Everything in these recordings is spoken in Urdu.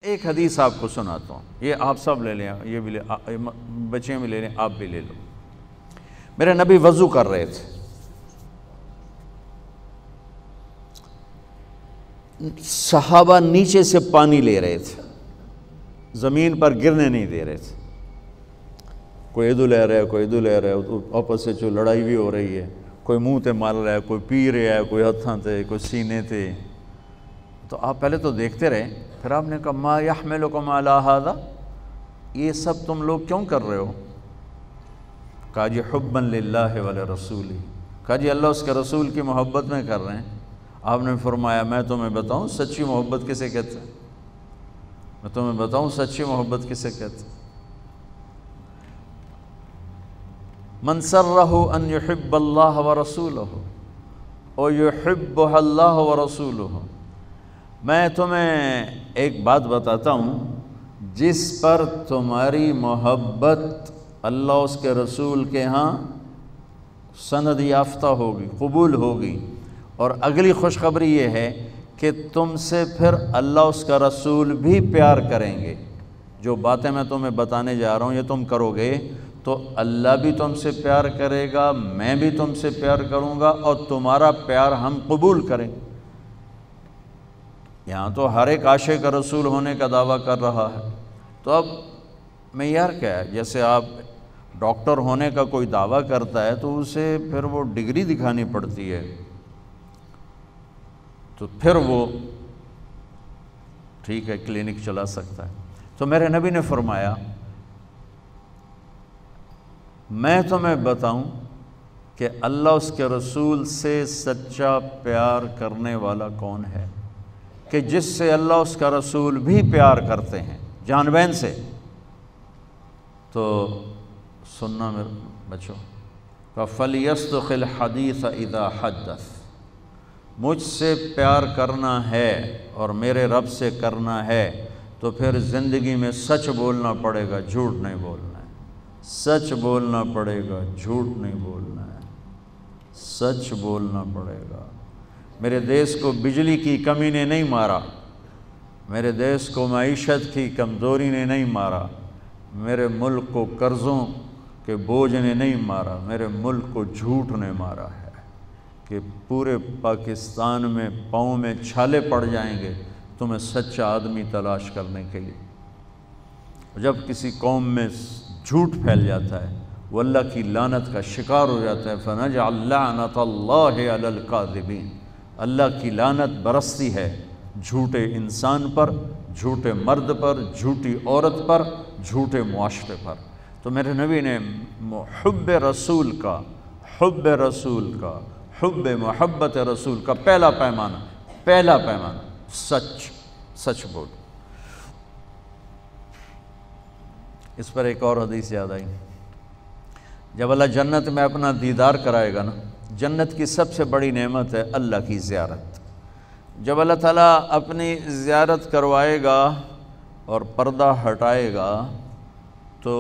ایک حدیث آپ کو سناتا ہوں، یہ آپ سب لے لیں، یہ بھی بچے بھی لے لیں، آپ بھی لے لو۔ میرے نبی وضو کر رہے تھے، صحابہ نیچے سے پانی لے رہے تھے، زمین پر گرنے نہیں دے رہے تھے، کوئی ادھر لے رہا ہے، کوئی ادھر لے رہا ہے، آپس سے جو لڑائی بھی ہو رہی ہے، کوئی منہ تے مال رہا ہے، کوئی پی رہا ہے، کوئی ہتھاں تے، کوئی سینے تے۔ تو آپ پہلے تو دیکھتے رہے، پھر آپ نے کہا ما یحملکم علی ھذا، یہ سب تم لوگ کیوں کر رہے ہو؟ کہا جی حبا للہ ولرسولہ، کہا جی اللہ اس کے رسول کی محبت میں کر رہے ہیں۔ آپ نے فرمایا میں تمہیں بتاؤں سچی محبت کسے کہتے ہیں؟ میں تمہیں بتاؤں سچی محبت کسے کہتے ہیں؟ من سرہ ان یحب اللہ ورسولہ ویحبہ اللہ ورسولہ، میں تمہیں ایک بات بتاتا ہوں جس پر تمہاری محبت اللہ اس کے رسول کے ہاں سند یافتہ ہوگی، قبول ہوگی، اور اگلی خوشخبری یہ ہے کہ تم سے پھر اللہ اس کا رسول بھی پیار کریں گے۔ جو باتیں میں تمہیں بتانے جا رہا ہوں یہ تم کرو گے تو اللہ بھی تم سے پیار کرے گا، میں بھی تم سے پیار کروں گا، اور تمہارا پیار ہم قبول کریں۔ یہاں تو ہر ایک عاشق رسول ہونے کا دعویٰ کر رہا ہے، تو اب معیار کیا ہے؟ جیسے آپ ڈاکٹر ہونے کا کوئی دعویٰ کرتا ہے تو اسے پھر وہ ڈگری دکھانی پڑتی ہے، تو پھر وہ ٹھیک ہے کلینک چلا سکتا ہے۔ تو میرے نبی نے فرمایا میں تمہیں بتاؤں کہ اللہ اس کے رسول سے سچا پیار کرنے والا کون ہے، کہ جس سے اللہ اس کا رسول بھی پیار کرتے ہیں جان بین سے۔ تو سننا میرے بچوں، فَلْيَصْدُقِ الْحَدِيثَ إِذَا حَدَّثَ، مجھ سے پیار کرنا ہے اور میرے رب سے کرنا ہے تو پھر زندگی میں سچ بولنا پڑے گا، جھوٹ نہیں بولنا ہے، سچ بولنا پڑے گا، جھوٹ نہیں بولنا ہے، سچ بولنا پڑے گا۔ میرے دیس کو بجلی کی کمی نے نہیں مارا، میرے دیس کو معیشت کی کمزوری نے نہیں مارا، میرے ملک کو قرضوں کے بوجھ نے نہیں مارا، میرے ملک کو جھوٹ نے مارا ہے کہ پورے پاکستان میں پاؤں میں چھالے پڑ جائیں گے تمہیں سچا آدمی تلاش کرنے کے لیے۔ جب کسی قوم میں جھوٹ پھیل جاتا ہے وہ اللہ کی لعنت کا شکار ہو جاتا ہے، فَنَجْعَلْ لَعْنَةَ اللَّهِ عَلَى الْكَاذِبِينَ، اللہ کی لعنت برستی ہے جھوٹے انسان پر، جھوٹے مرد پر، جھوٹی عورت پر، جھوٹے معاشرے پر۔ تو میرے نبی نے حب رسول کا، حب رسول کا، حب محبت رسول کا پہلا پیمانہ سچ بول۔ اس پر ایک اور حدیث یاد آئی، جب اللہ جنت میں اپنا دیدار کرائے گا نا، جنت کی سب سے بڑی نعمت ہے اللہ کی زیارت۔ جب اللہ تعالیٰ اپنی زیارت کروائے گا اور پردہ ہٹائے گا تو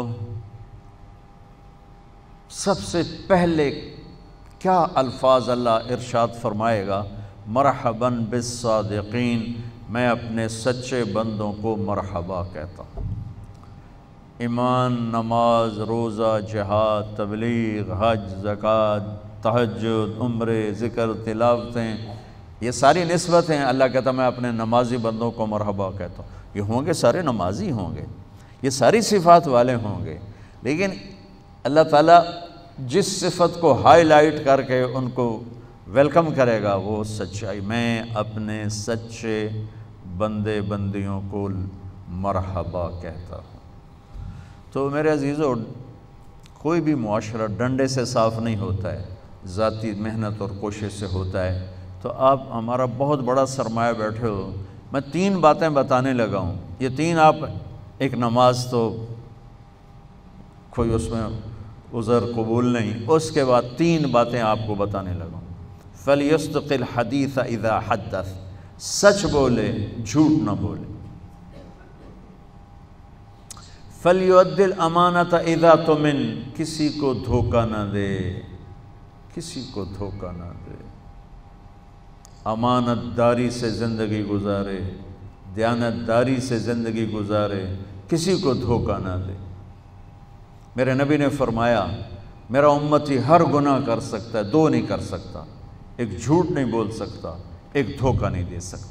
سب سے پہلے کیا الفاظ اللہ ارشاد فرمائے گا؟ مرحباً بالصادقین، میں اپنے سچے بندوں کو مرحبا کہتا ہوں۔ ایمان، نماز، روزہ، جہاد، تبلیغ، حج، زکوٰۃ، تہجد، عمرے، ذکر، تلاوتیں، یہ ساری نسبتیں اللہ کہتا میں اپنے نمازی بندوں کو مرحبا کہتا ہوں۔ یہ ہوں گے سارے نمازی ہوں گے، یہ ساری صفات والے ہوں گے، لیکن اللہ تعالیٰ جس صفت کو ہائی لائٹ کر کے ان کو ویلکم کرے گا وہ سچائی، میں اپنے سچے بندے بندیوں کو مرحبا کہتا ہوں۔ تو میرے عزیزو، کوئی بھی معاشرہ ڈنڈے سے صاف نہیں ہوتا ہے، ذاتی محنت اور کوشش سے ہوتا ہے۔ تو آپ ہمارا بہت بڑا سرمایہ بیٹھے ہو، میں 3 باتیں بتانے لگا ہوں، یہ 3 آپ، ایک نماز تو کوئی اس میں عذر قبول نہیں، اس کے بعد 3 باتیں آپ کو بتانے لگا ہوں۔ فَلْيَصْدُقِ الْحَدِيثَ إِذَا حَدَّثَ، سچ بولے، جھوٹ نہ بولے۔ فَلْيُؤَدِّ الْأَمَانَةَ إِذَا تُؤْمِنَ، کسی کو دھوکہ نہ دے، کسی کو دھوکہ نہ دے، امانت داری سے زندگی گزارے، دیانتداری سے زندگی گزارے، کسی کو دھوکہ نہ دے۔ میرے نبی نے فرمایا میرا امتی ہر گناہ کر سکتا ہے، دو نہیں کر سکتا، ایک جھوٹ نہیں بول سکتا، ایک دھوکہ نہیں دے سکتا۔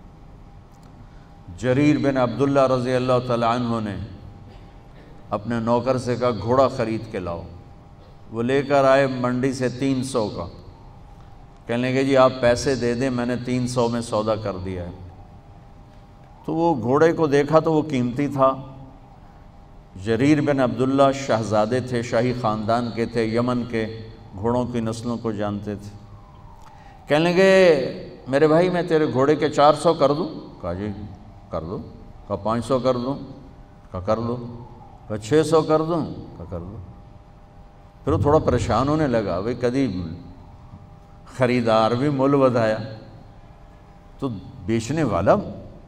جریر بن عبداللہ رضی اللہ تعالی عنہ نے اپنے نوکر سے کہا گھوڑا خرید کے لاؤ، وہ لے کر آئے منڈی سے 300 کا، کہنے لگے جی آپ پیسے دے دیں، میں نے 300 میں سودا کر دیا ہے۔ تو وہ گھوڑے کو دیکھا تو وہ قیمتی تھا۔ جریر بن عبداللہ شہزادے تھے، شاہی خاندان کے تھے، یمن کے گھوڑوں کی نسلوں کو جانتے تھے۔ کہنے لگے میرے بھائی میں تیرے گھوڑے کے 400 کر دوں؟ کہا جی کر دو۔ کہا 500 کر دوں؟ کہا کر دو۔ کہا 600 کر دوں؟ کہا کر دو۔ پھر وہ تھوڑا پریشان ہونے لگا، بھئی کدی خریدار بھی مول ودایا، تو بیچنے والا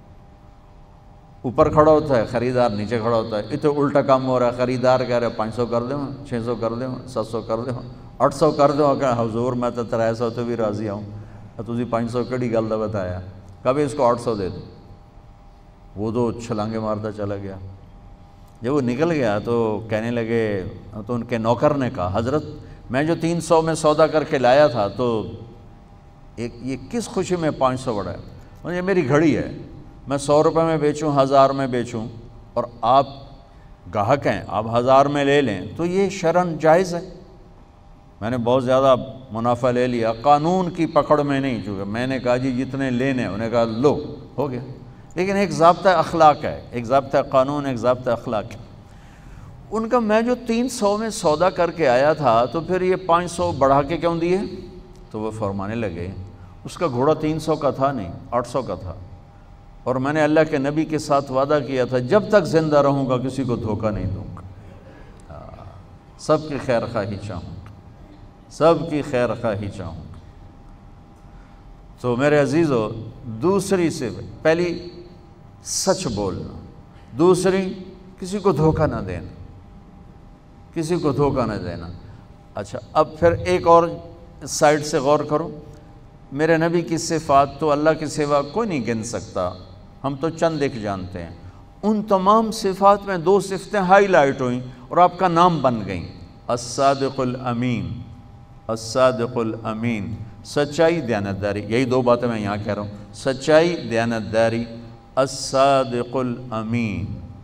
اوپر کھڑا ہوتا ہے، خریدار نیچے کھڑا ہوتا ہے، یہ تو الٹا کام ہو رہا ہے۔ خریدار کہہ رہے 500 کر دیں، 600 کر دیں، 700 کر دیں، 800 کر دیں۔ کہ حضور میں تو 300 تو بھی راضی ہوں، تسی 500 کڑی گل دا بتایا، کبھی اس کو 800 دے دو۔ وہ تو چھلانگے مارتا چلا گیا۔ جب وہ نکل گیا تو کہنے لگے، تو ان کے نوکر نے کہا حضرت میں جو 300 میں سودا کر کے لایا تھا تو یہ کس خوشی میں 500 بڑھا ہے؟ اور یہ میری گھڑی ہے، میں 100 روپے میں بیچوں، 1000 میں بیچوں، اور آپ گاہک ہیں، آپ 1000 میں لے لیں تو یہ شرعاً جائز ہے۔ میں نے بہت زیادہ منافع لے لیا، قانون کی پکڑ میں نہیں، چونکہ میں نے کہا جی جتنے لینے ہیں، انہیں کہا لو، ہو گیا۔ لیکن ایک ضابطہ اخلاق ہے، ایک ضابطہ قانون، ایک ضابطہ اخلاق ہے۔ ان کا میں جو 300 میں سودا کر کے آیا تھا تو پھر یہ 500 بڑھا کے کیوں دیے؟ تو وہ فرمانے لگے اس کا گھوڑا 300 کا تھا نہیں، 800 کا تھا، اور میں نے اللہ کے نبی کے ساتھ وعدہ کیا تھا جب تک زندہ رہوں گا کسی کو دھوکہ نہیں دوں گا، سب کی خیر خواہی چاہوں گا، سب کی خیر خواہی چاہوں گا۔ تو میرے عزیزو، دوسری سے پہلی سچ بولنا، دوسری کسی کو دھوکہ نہ دینا، کسی کو دھوکہ نہ دینا۔ اچھا اب پھر ایک اور سائڈ سے غور کرو، میرے نبی کی صفات تو اللہ کے سوا کوئی نہیں گن سکتا، ہم تو چند ایک جانتے ہیں۔ ان تمام صفات میں 2 صفتیں ہائی لائٹ ہوئیں اور آپ کا نام بن گئیں، الصادق الامین، الصادق الامین، سچائی، دیانتداری، یہی 2 باتیں میں یہاں کہہ رہا ہوں، سچائی، دیانتداری، الصادق الامین،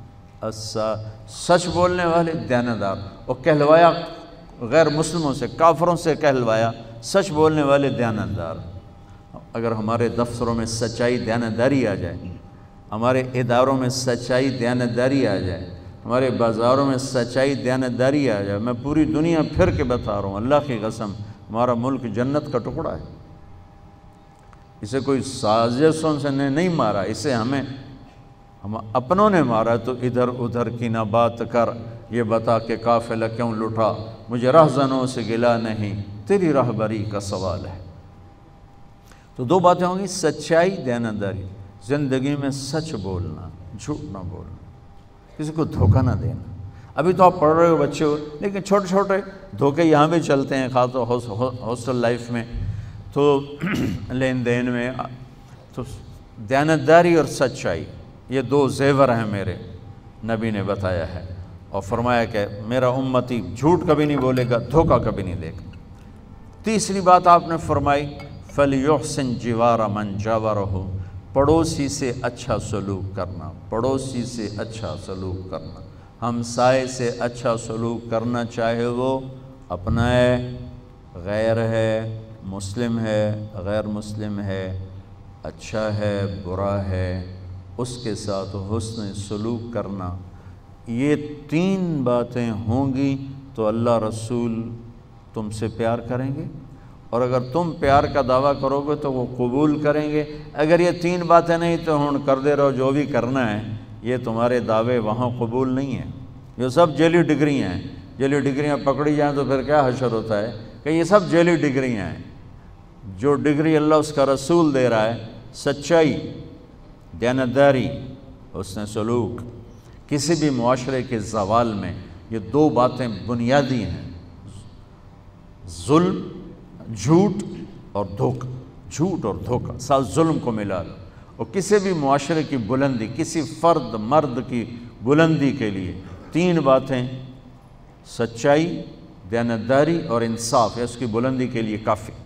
سچ بولنے والے، دیانتدار۔ اور کہلوایا غیر مسلموں سے، کافروں سے کہلوایا سچ بولنے والے، دیانتدار۔ اگر ہمارے دفتروں میں سچائی، دیانتداری آ جائے، ہمارے اداروں میں سچائی، دیانتداری آ جائے، ہمارے بازاروں میں سچائی، دیانتداری آ جائے، میں پوری دنیا پھر کے بتا رہا ہوں، اللہ کی قسم ہمارا ملک جنت کا ٹکڑا ہے۔ اسے کوئی سازشوں سے نہیں مارا، اسے ہم اپنوں نے مارا۔ تو ادھر ادھر کی نہ بات کر، یہ بتا کہ قافلہ کیوں لٹا، مجھے رہزنوں سے گلا نہیں، تیری راہبری کا سوال ہے۔ تو 2 باتیں ہوں گی، سچائی، دیانتداری، زندگی میں سچ بولنا، جھوٹ نہ بولنا، کسی کو دھوکہ نہ دینا۔ ابھی تو آپ پڑھ رہے ہو بچے ہو، لیکن چھوٹے چھوٹے دھوکے یہاں بھی چلتے ہیں، خاص طور ہاسٹل لائف میں، تو لین دین میں۔ تو دیانتداری اور سچائی، یہ 2 زیور ہیں میرے، نبی نے بتایا ہے، اور فرمایا کہ میرا امتی جھوٹ کبھی نہیں بولے گا، دھوکہ کبھی نہیں دے گا۔ تیسری بات آپ نے فرمائی، فَلْيُحْسِنْ جِوَارَ مَنْ جَاوَرَهُ، پڑوسی سے اچھا سلوک کرنا، پڑوسی سے اچھا سلوک کرنا، ہمسائے سے اچھا سلوک کرنا، چاہے وہ اپنا ہے، غیر ہے، مسلم ہے، غیر مسلم ہے، اچھا ہے، برا ہے، اس کے ساتھ حسن سلوک کرنا۔ یہ 3 باتیں ہوں گی تو اللہ رسول تم سے پیار کریں گے، اور اگر تم پیار کا دعویٰ کرو گے تو وہ قبول کریں گے۔ اگر یہ 3 باتیں نہیں تو ہن کر دے رہو جو بھی کرنا ہے، یہ تمہارے دعوے وہاں قبول نہیں ہیں۔ یہ سب جعلی ڈگریاں ہیں، جعلی ڈگریاں پکڑی جائیں تو پھر کیا حشر ہوتا ہے کہ یہ سب جعلی ڈگریاں ہیں۔ جو ڈگری اللہ اس کا رسول دے رہا ہے، سچائی، دیانتداری، حسن سلوک، کسی بھی معاشرے کے زوال میں یہ 2 باتیں بنیادی ہیں، ظلم، جھوٹ اور دھوکہ، جھوٹ اور دھوکہ، ساتھ ظلم کو ملا لو۔ اور کسی بھی معاشرے کی بلندی، کسی فرد مرد کی بلندی کے لیے 3 باتیں سچائی، دیانتداری اور انصاف ہے اس کی بلندی کے لیے کافی۔